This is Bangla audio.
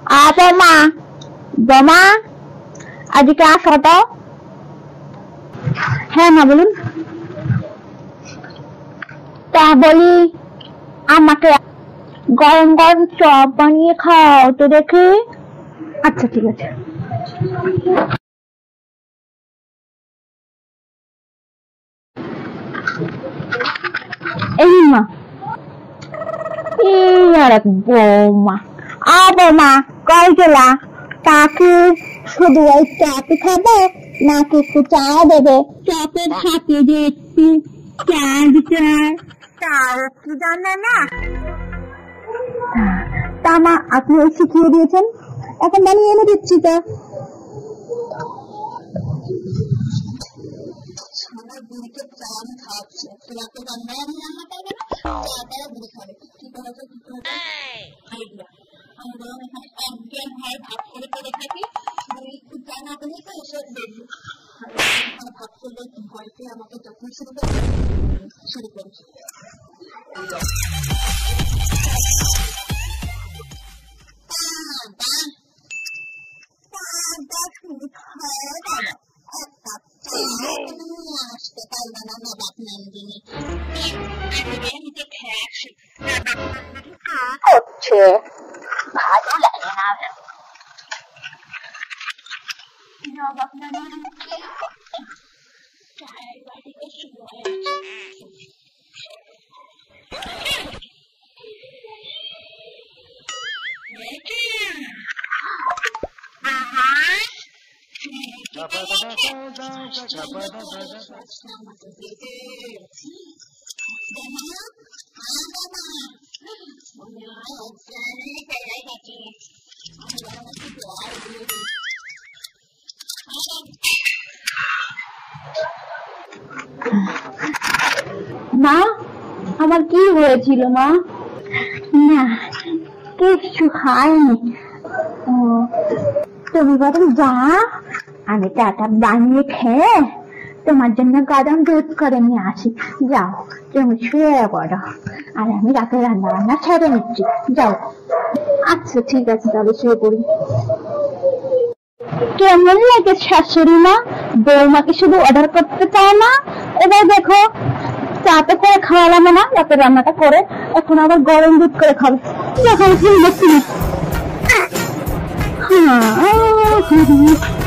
বৌমা, বৌমা, আজকে আসো তো। হ্যাঁ মা বলুন। তা বলি আমাকে গরম গরম চপ বানিয়ে খাও তো দেখি। আচ্ছা ঠিক আছে। এই মা, এই আর এক বৌমা। বৌমা কই গেলা? তাকে শুধু ওই চাপি খাবে নাকি একটু চা দেবে? চপের সাথে যে একটু চা দিতে হয় তাও কি জানে না? তা মা আপনি ওই শিখিয়ে দিয়েছেন, এখন বানিয়ে এনে দিচ্ছি তো। হচ্ছে ভালো লাগে না। মা আমার কি হয়েছিল মা? না কিছু খাইনি। তুমি বরং যা, আমি চাটা বানিয়ে খেয়ে তোমার জন্য গরম দুধ করে নিয়ে আসি। যাও তুমি শুয়ে পড়ো, আর আমি রাতে রান্না বান্না ছেড়ে নিচ্ছি। যাও। আচ্ছা ঠিক আছে তাহলে শুয়ে পড়ি। কেমন লাগে শাশুড়ি মা? বৌমাকে শুধু অর্ডার করতে চায় না, এবার দেখো চাতে করে খাওয়ালাম না, রাতে রান্নাটা করে এখন আবার গরম দুধ করে খাবে। যখন